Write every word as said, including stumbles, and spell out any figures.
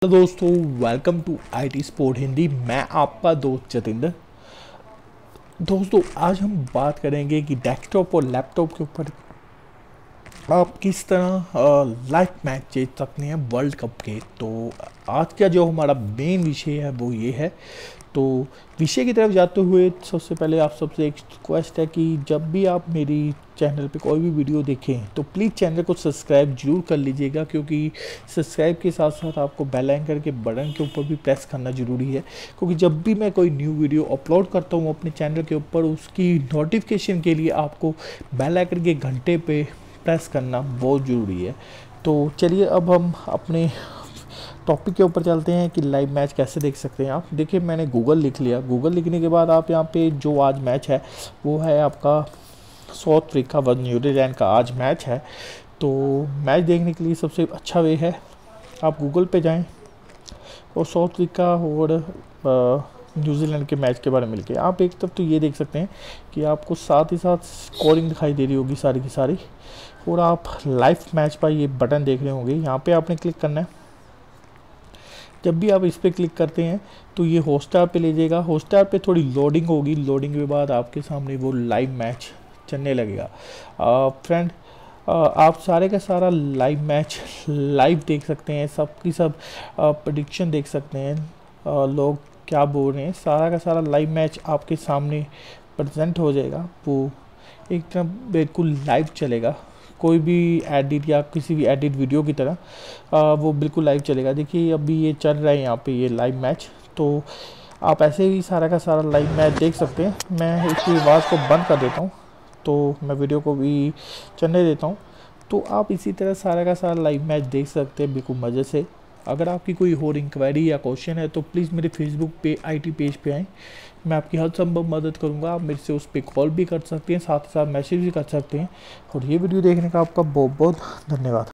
Hello दोस्तों, welcome to IT sport Hindi. मैं आपका दोस्त जतिंदर। दोस्तों, आज हम बात करेंगे कि डेस्कटॉप और लैपटॉप के ऊपर आप किस तरह लाइव मैच जीत सकते हैं वर्ल्ड कप के। तो आज का जो हमारा मेन विषय है वो ये है। तो विषय की तरफ जाते हुए सबसे पहले आप सबसे एक रिक्वेस्ट है कि जब भी आप मेरी चैनल पे कोई भी वीडियो देखें तो प्लीज़ चैनल को सब्सक्राइब जरूर कर लीजिएगा, क्योंकि सब्सक्राइब के साथ साथ आपको बेल आइकन के बटन के ऊपर भी प्रेस करना ज़रूरी है, क्योंकि जब भी मैं कोई न्यू वीडियो अपलोड करता हूँ अपने चैनल के ऊपर उसकी नोटिफिकेशन के लिए आपको बेल आइकन के घंटे पे प्रेस करना बहुत ज़रूरी है। तो चलिए अब हम अपने टॉपिक के ऊपर चलते हैं कि लाइव मैच कैसे देख सकते हैं आप। देखिए, मैंने गूगल लिख लिया। गूगल लिखने के बाद आप यहाँ पे जो आज मैच है वो है आपका साउथ अफ्रीका व न्यूजीलैंड का आज मैच है। तो मैच देखने के लिए सबसे अच्छा वे है आप गूगल पे जाएं और साउथ अफ्रीका और न्यूजीलैंड के मैच के बारे में लिखे। आप एक तरफ तो ये देख सकते हैं कि आपको साथ ही साथ स्कोरिंग दिखाई दे रही होगी सारी की सारी, और आप लाइव मैच पर ये बटन देख रहे होंगे। यहाँ पे आपने क्लिक करना है। जब भी आप इस पर क्लिक करते हैं तो ये हॉटस्टार पे ले जाएगा। हॉटस्टार पे थोड़ी लोडिंग होगी। लोडिंग के बाद आपके सामने वो लाइव मैच चलने लगेगा। फ्रेंड, आप सारे का सारा लाइव मैच लाइव देख सकते हैं। सब की सब प्रेडिक्शन देख सकते हैं। आ, लोग क्या बोल रहे हैं, सारा का सारा लाइव मैच आपके सामने प्रेजेंट हो जाएगा। वो एकदम बिल्कुल लाइव चलेगा, कोई भी एडिट या किसी भी एडिट वीडियो की तरह आ, वो बिल्कुल लाइव चलेगा। देखिए, अभी ये चल रहा है यहाँ पे ये लाइव मैच। तो आप ऐसे ही सारा का सारा लाइव मैच देख सकते हैं। मैं इसकी आवाज़ को बंद कर देता हूँ तो मैं वीडियो को भी चलने देता हूँ। तो आप इसी तरह सारा का सारा लाइव मैच देख सकते हैं बिल्कुल मज़े से। अगर आपकी कोई और इंक्वायरी या क्वेश्चन है तो प्लीज़ मेरे फेसबुक पे आईटी पेज पे आएँ। मैं आपकी हर संभव मदद करूंगा। आप मेरे से उस पर कॉल भी कर सकते हैं, साथ ही साथ मैसेज भी कर सकते हैं। और ये वीडियो देखने का आपका बहुत बहुत धन्यवाद।